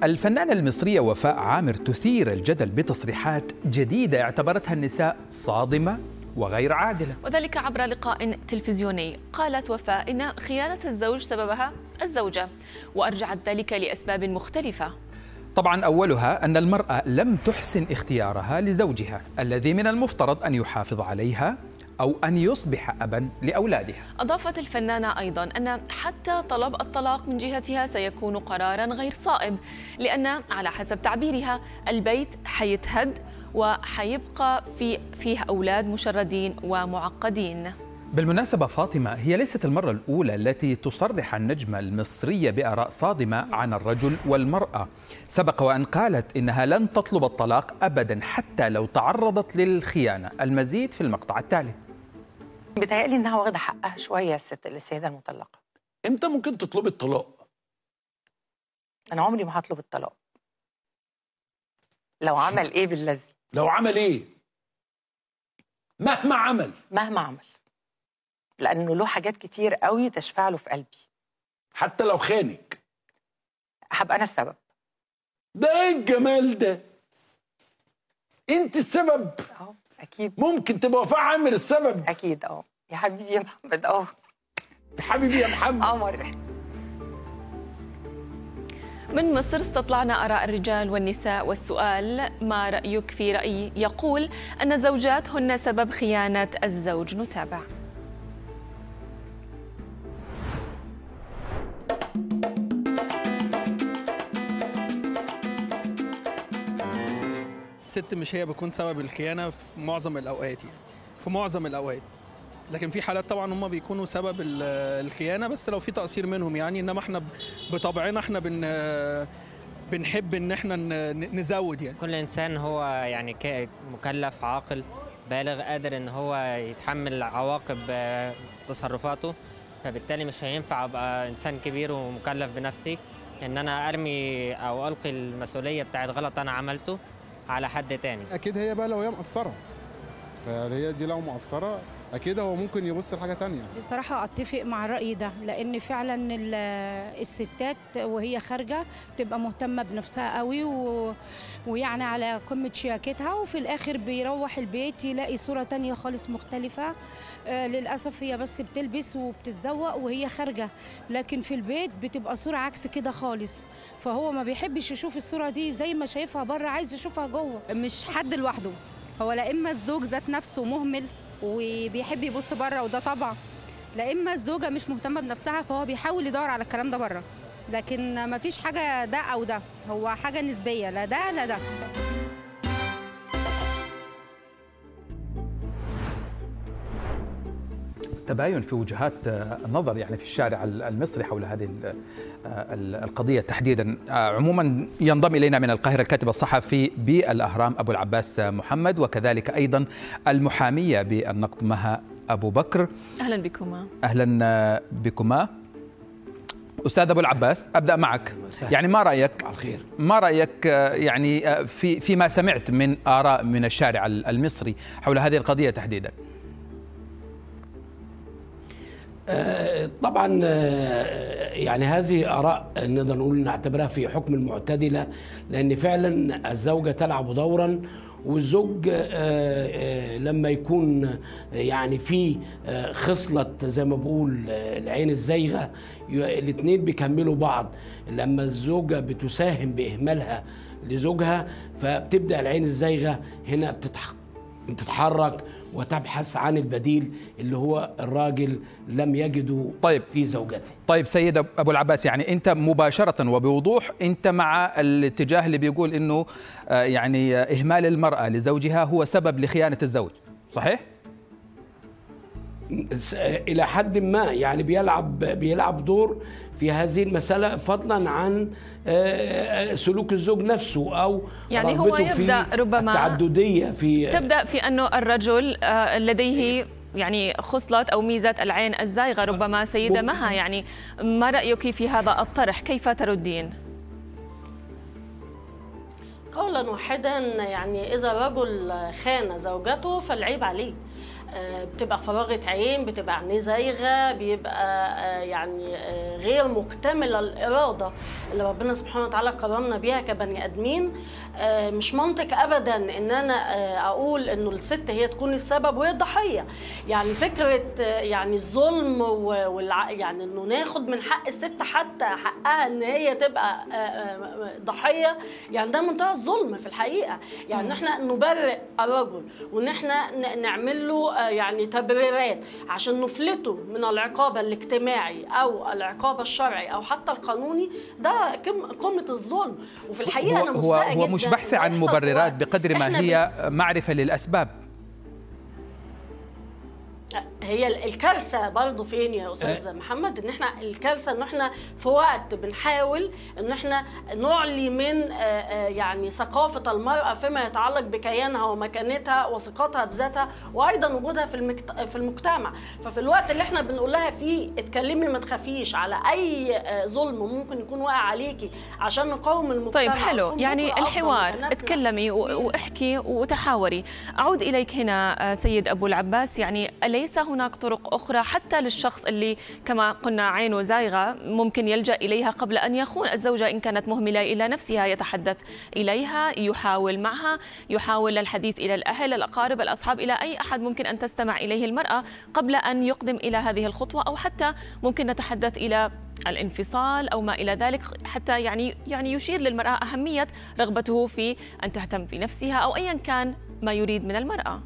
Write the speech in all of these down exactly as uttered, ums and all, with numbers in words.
الفنانة المصرية وفاء عامر تثير الجدل بتصريحات جديدة اعتبرتها النساء صادمة وغير عادلة، وذلك عبر لقاء تلفزيوني. قالت وفاء إن خيانة الزوج سببها الزوجة، وأرجعت ذلك لأسباب مختلفة. طبعا أولها أن المرأة لم تحسن اختيارها لزوجها الذي من المفترض أن يحافظ عليها أو أن يصبح أبا لأولادها. أضافت الفنانة أيضا أن حتى طلب الطلاق من جهتها سيكون قرارا غير صائب، لأن على حسب تعبيرها البيت حيتهد وحيبقى في فيه أولاد مشردين ومعقدين. بالمناسبة فاطمة هي ليست المرة الأولى التي تصرح النجمة المصرية بآراء صادمة عن الرجل والمرأة. سبق وأن قالت إنها لن تطلب الطلاق أبدا حتى لو تعرضت للخيانة. المزيد في المقطع التالي. بيتهيألي إنها واخدة حقها شوية الست السيدة المطلقة. إمتى ممكن تطلبي الطلاق؟ أنا عمري ما هطلب الطلاق. لو عمل إيه بالذي؟ لو عمل إيه؟ مهما عمل مهما عمل، لأنه له حاجات كتير قوي تشفع له في قلبي. حتى لو خانك هبقى أنا السبب. ده إيه الجمال ده؟ أنت السبب؟ أه أكيد. ممكن تبقى وفاء عامر السبب؟ أكيد. أه يا حبيبي يا محمد. أه يا حبيبي يا محمد. قمر. من مصر استطلعنا آراء الرجال والنساء، والسؤال: ما رأيك في رأي يقول أن الزوجات هن سبب خيانة الزوج؟ نتابع. الست مش هي بتكون سبب الخيانة في معظم الأوقات، يعني في معظم الأوقات، لكن في حالات طبعا هم بيكونوا سبب الخيانة بس لو في تقصير منهم، يعني انما احنا بطبعنا احنا بن بنحب ان احنا نزود. يعني كل انسان هو يعني مكلف عاقل بالغ قادر ان هو يتحمل عواقب تصرفاته، فبالتالي مش هينفع ابقى انسان كبير ومكلف بنفسي ان انا ارمي او القي المسؤولية بتاعت غلط انا عملته على حد تاني. اكيد هي بقى لو هي مقصرة، فهي دي لو مقصرة أكيد هو ممكن يبص لحاجة تانية. بصراحة أتفق مع الرأي ده، لأن فعلا الستات وهي خارجة بتبقى مهتمة بنفسها قوي و... ويعني على قمة شياكتها، وفي الآخر بيروح البيت يلاقي صورة تانية خالص مختلفة. آه للأسف هي بس بتلبس وبتتزوق وهي خارجة، لكن في البيت بتبقى صورة عكس كده خالص، فهو ما بيحبش يشوف الصورة دي زي ما شايفها بره، عايز يشوفها جوه. مش حد لوحده، هو لا إما الزوج ذات نفسه مهمل وبيحب يبص بره وده طبعا، لا اما الزوجه مش مهتمه بنفسها فهو بيحاول يدور على الكلام ده بره، لكن ما فيش حاجه ده او ده، هو حاجه نسبيه، لا ده لا ده. تباين في وجهات النظر يعني في الشارع المصري حول هذه القضية تحديدا. عموما ينضم إلينا من القاهرة الكاتب الصحفي بالأهرام أبو العباس محمد، وكذلك أيضا المحامية بالنقد مها أبو بكر. أهلا بكما. أهلا بكما. أستاذ أبو العباس، أبدأ معك. يعني ما رأيك على الخير ما رأيك يعني في فيما سمعت من آراء من الشارع المصري حول هذه القضية تحديدا؟ طبعا يعني هذه آراء نقدر نقول نعتبرها في حكم المعتدلة، لأن فعلا الزوجة تلعب دورا، والزوج لما يكون يعني في خصلة زي ما بقول العين الزايغة، الاثنين بيكملوا بعض. لما الزوجة بتساهم بإهمالها لزوجها فبتبدأ العين الزايغة هنا بتتحرك وتبحث عن البديل اللي هو الراجل لم يجده طيب في زوجته. طيب سيد أبو العباس، يعني أنت مباشرة وبوضوح أنت مع الاتجاه اللي بيقول إنه يعني إهمال المرأة لزوجها هو سبب لخيانة الزوج، صحيح؟ إلى حد ما يعني بيلعب بيلعب دور في هذه المسألة، فضلا عن سلوك الزوج نفسه أو يعني هو يبدأ ربما التعددية في تبدأ في أنه الرجل لديه يعني خصلة أو ميزة العين الزائغة ربما. سيدة مها، يعني ما رأيك في هذا الطرح؟ كيف تردين؟ قولا واحدا، يعني إذا الرجل خان زوجته فالعيب عليه. بتبقى فراغة عين، بتبقى عينيه زايغة، بيبقى يعني غير مكتملة الإرادة اللي ربنا سبحانه وتعالى كرمنا بيها كبني آدمين. مش منطق أبدا إن أنا أقول إنه الست هي تكون السبب وهي الضحية. يعني فكرة يعني الظلم والع... يعني إنه ناخد من حق الست حتى حقها إن هي تبقى ضحية، يعني ده منتهى الظلم في الحقيقة. يعني إحنا نبرئ الرجل وإن إحنا نعمل له يعني تبريرات عشان نفلته من العقاب الاجتماعي أو العقاب الشرعي أو حتى القانوني، ده قمة الظلم. وفي الحقيقة أنا مستاءة جدا. هو مش بحث عن مبررات بقدر ما هي معرفة للأسباب. هي الكارثه برضه فين يا استاذ محمد؟ ان احنا الكارثه ان احنا في وقت بنحاول ان احنا نعلي من يعني ثقافه المراه فيما يتعلق بكيانها ومكانتها وثقتها بذاتها وايضا وجودها في في المجتمع. ففي الوقت اللي احنا بنقول لها فيه اتكلمي ما تخافيش على اي ظلم ممكن يكون واقع عليكي عشان نقاوم المجتمع. طيب حلو، يعني الحوار، اتكلمي واحكي وتحاوري. اعود اليك هنا سيد ابو العباس، يعني أليس هناك طرق أخرى حتى للشخص اللي كما قلنا عينه زايغة ممكن يلجأ إليها قبل أن يخون الزوجة إن كانت مهملة إلى نفسها؟ يتحدث إليها، يحاول معها، يحاول الحديث إلى الأهل، الأقارب، الأصحاب، إلى أي أحد ممكن أن تستمع إليه المرأة قبل أن يقدم إلى هذه الخطوة، أو حتى ممكن نتحدث إلى الانفصال أو ما إلى ذلك، حتى يعني يعني يشير للمرأة أهمية رغبته في أن تهتم في نفسها أو أيا كان ما يريد من المرأة.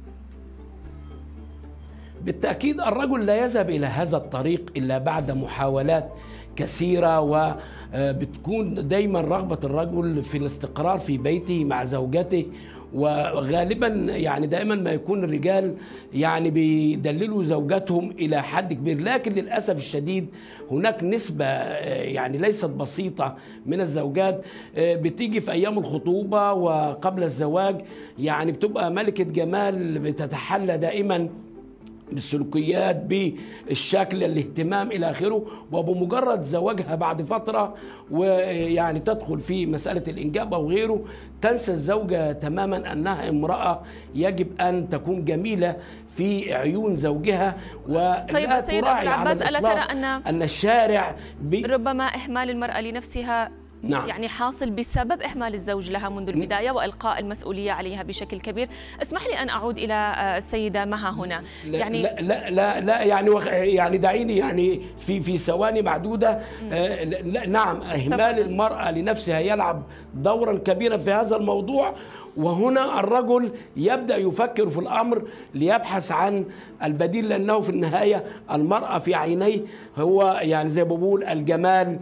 بالتأكيد الرجل لا يذهب إلى هذا الطريق إلا بعد محاولات كثيرة، وبتكون دايما رغبة الرجل في الاستقرار في بيته مع زوجته. وغالبا يعني دائما ما يكون الرجال يعني بيدللوا زوجاتهم إلى حد كبير، لكن للأسف الشديد هناك نسبة يعني ليست بسيطة من الزوجات بتيجي في أيام الخطوبة وقبل الزواج يعني بتبقى ملكة جمال، بتتحلى دائما بالسلوكيات، بالشكل، الاهتمام إلى آخره، وبمجرد زواجها بعد فترة ويعني تدخل في مسألة الإنجاب أو غيره تنسى الزوجة تماما أنها امرأة يجب أن تكون جميلة في عيون زوجها. ولا طيب سيد أبو العباس، ألا ترى أن أن الشارع ربما إهمال المرأة لنفسها نعم. يعني حاصل بسبب إهمال الزوج لها منذ البداية وإلقاء المسؤولية عليها بشكل كبير؟ اسمح لي أن أعود إلى السيدة مها هنا. لا يعني لا لا لا, لا يعني يعني دعيني يعني في في ثواني معدودة. آه لا نعم، إهمال المرأة لنفسها يلعب دورا كبيرا في هذا الموضوع، وهنا الرجل يبدأ يفكر في الأمر ليبحث عن البديل، لأنه في النهاية المرأة في عينيه هو يعني زي ما بقول الجمال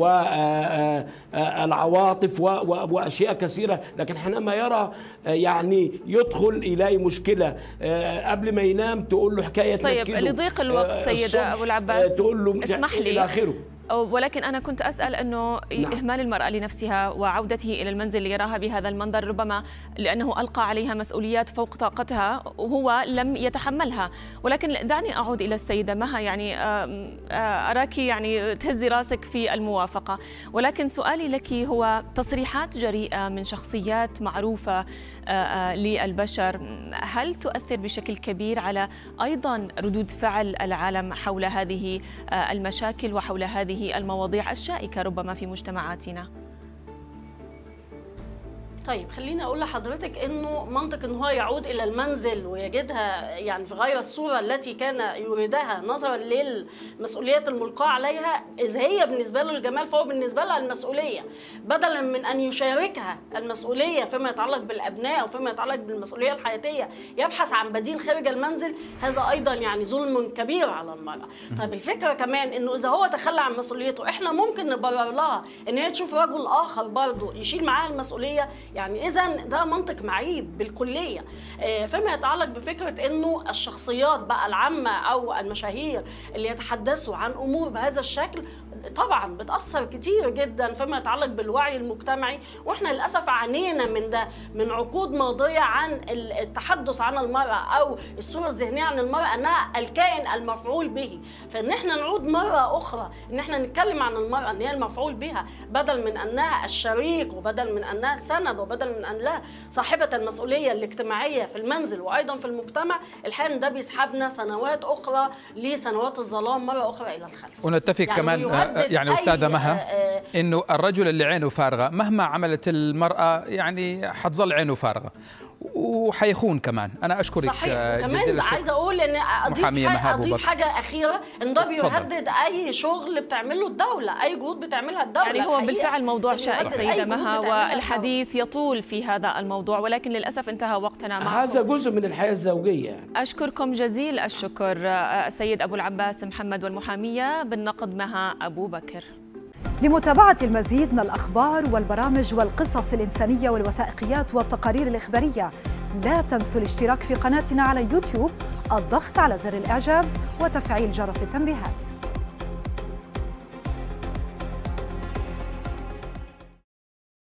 والعواطف وأشياء كثيرة، لكن حينما يرى يعني يدخل إلى مشكلة قبل ما ينام تقول له حكاية طيب لضيق الوقت سيدة أبو العباس تقول له اسمح لي إلى آخره. ولكن أنا كنت أسأل أنه نعم. إهمال المرأة لنفسها وعودته إلى المنزل ليراها بهذا المنظر ربما لأنه ألقى عليها مسؤوليات فوق طاقتها وهو لم يتحملها. ولكن دعني أعود إلى السيدة مها، يعني أراك يعني تهزي راسك في الموافقة، ولكن سؤالي لك هو تصريحات جريئة من شخصيات معروفة للبشر هل تؤثر بشكل كبير على أيضا ردود فعل العالم حول هذه المشاكل وحول هذه المواضيع الشائكة ربما في مجتمعاتنا؟ طيب خليني اقول لحضرتك انه منطق ان هو يعود الى المنزل ويجدها يعني في غير الصوره التي كان يريدها نظرا للمسؤوليات الملقاه عليها، اذا هي بالنسبه له الجمال فهو بالنسبه لها المسؤوليه، بدلا من ان يشاركها المسؤوليه فيما يتعلق بالابناء او فيما يتعلق بالمسؤوليه الحياتيه يبحث عن بديل خارج المنزل. هذا ايضا يعني ظلم كبير على المراه. طيب الفكره كمان انه اذا هو تخلى عن مسؤوليته احنا ممكن نبرر لها ان هي تشوف رجل اخر برضه يشيل معاها المسؤوليه، يعني إذا ده منطق معيب بالكلية. فيما يتعلق بفكرة إنه الشخصيات بقى العامة أو المشاهير اللي يتحدثوا عن أمور بهذا الشكل، طبعا بتاثر كتير جدا فيما يتعلق بالوعي المجتمعي، واحنا للاسف عانينا من ده من عقود ماضيه عن التحدث عن المراه او الصوره الذهنيه عن المراه انها الكائن المفعول به، فان احنا نعود مره اخرى ان احنا نتكلم عن المراه ان هي المفعول بها بدل من انها الشريك وبدل من انها السند وبدل من انها صاحبه المسؤوليه الاجتماعيه في المنزل وايضا في المجتمع، الحقيقه ده بيسحبنا سنوات اخرى لسنوات الظلام مره اخرى الى الخلف. ونتفق يعني كمان يعني استاذه مها انه الرجل اللي عينه فارغه مهما عملت المراه يعني حتظل عينه فارغه وحيخون كمان. انا اشكرك صحيح. كمان عايزه اقول ان اضيف حاجه, أضيف حاجة اخيره ان ده بيهدد اي شغل بتعمله الدوله، اي جهود بتعملها الدوله. يعني هو بالفعل موضوع شائك سيده مها والحديث يطول في هذا الموضوع، ولكن للاسف انتهى وقتنا معكم. هذا جزء من الحياه الزوجيه. اشكركم جزيل الشكر السيد ابو العباس محمد والمحاميه بالنقد مها ابو بكر. لمتابعة المزيد من الأخبار والبرامج والقصص الإنسانية والوثائقيات والتقارير الإخبارية لا تنسوا الاشتراك في قناتنا على يوتيوب، الضغط على زر الإعجاب وتفعيل جرس التنبيهات.